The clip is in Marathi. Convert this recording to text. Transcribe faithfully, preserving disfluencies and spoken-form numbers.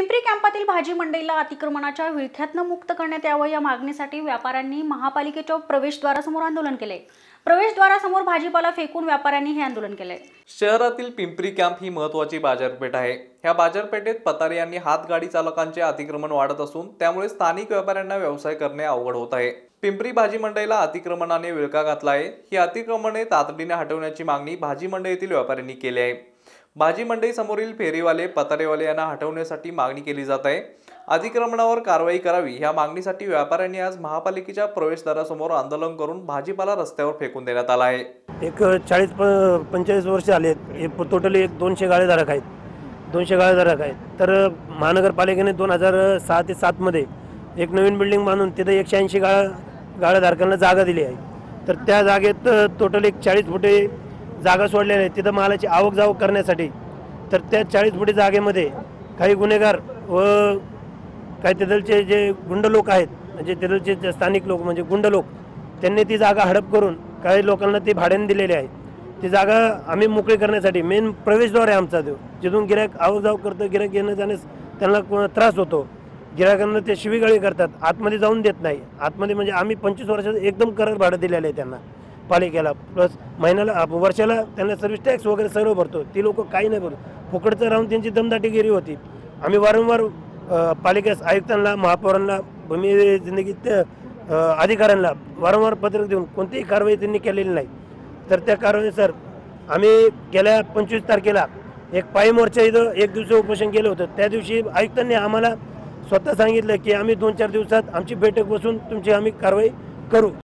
पिंपरी कॅम्पातील भाजी मंडईला अतिक्रमणाच्या विळख्यातनं मुक्त करण्यात यावं या मागणीसाठी व्यापाऱ्यांनी महापालिकेच्या प्रवेशद्वारासमोर आंदोलन केले। प्रवेशद्वारासमोर भाजीपाला फेकून व्यापाऱ्यांनी हे आंदोलन केले। शहरातील पिंपरी कॅम्प ही महत्त्वाची बाजारपेठ आहे। ह्या बाजारपेठेत पतारे यांनी हातगाडी चालकांचे अतिक्रमण वाढत असून त्यामुळे स्थानिक व्यापाऱ्यांना व्यवसाय करणे अवघड होत आहे। पिंपरी भाजी मंडईला अतिक्रमणाने विळखा घातला आहे। ही अतिक्रमणे तातडीने हटवण्याची मागणी भाजी मंडईतील व्यापाऱ्यांनी केली आहे। भाजी मंडई समोरील फेरीवाले पतारेवाले यांना हटवण्यासाठी मागणी केली जात आहे। अतिक्रमणावर कारवाई करावी ह्या मागणीसाठी व्यापाऱ्यांनी आज महापालिकेच्या प्रवेशद्वारासमोर आंदोलन करून भाजीपाला रस्त्यावर फेकून देण्यात आला आहे। एक चाळीस पंचेचाळीस वर्ष आले आहेत। टोटली एक दोनशे गाळेधारक आहेत दोनशे गाळेधारक आहेत तर महानगरपालिकेने दोन हजार सहा ते सातमध्ये एक नवीन बिल्डिंग बांधून तिथे एकशे ऐंशी गाळ गाळेधारकांना जागा दिली आहे। तर त्या जागेत टोटल एक चाळीस फुटे जागा सोडलेल्या आहेत तिथं मालाची आवक जावक करण्यासाठी। तर त्या चाळीस फुटे जागेमध्ये काही गुन्हेगार व काही तिथलचे जे गुंड लोक आहेत म्हणजे तिथलचे स्थानिक लोक म्हणजे गुंड लोक त्यांनी ती जागा हडप करून काही लोकांना ती भाड्याने दिलेली आहे। ती जागा आम्ही मोकळी करण्यासाठी मेन प्रवेशद्वार आहे आमचा तो, जिथून गिऱ्हाईक आवक जावक करतं, गिऱ्हाईक येणं जाण्यास त्यांना त्रास होतो। गिऱ्हाईकांना ते शिवीगाळी करतात, आतमध्ये जाऊन देत नाही। आतमध्ये म्हणजे आम्ही पंचवीस वर्षाचं एकदम करार भाडं दिलेलं आहे त्यांना पालिकेला, प्लस महिन्याला वर्षाला त्यांना सर्व्हिस टॅक्स वगैरे सर्व भरतो। ती लोक काही नाही भरत, फुकटचं राहून त्यांची दमदाटीगिरी होती। आम्ही वारंवार पालिका आयुक्तांना, महापौरांना, भूमी जिंदगीत अधिकाऱ्यांना वारंवार पत्रक देऊन कोणतीही कारवाई त्यांनी केलेली नाही। तर त्या कारवाईनुसार आम्ही गेल्या पंचवीस तारखेला एक पायी मोर्चा इथं एक दिवस उपोषण केलं होतं। त्या दिवशी आयुक्तांनी आम्हाला स्वतः सांगितलं की आम्ही दोन चार दिवसात आमची बैठक बसून तुमची आम्ही कारवाई करू।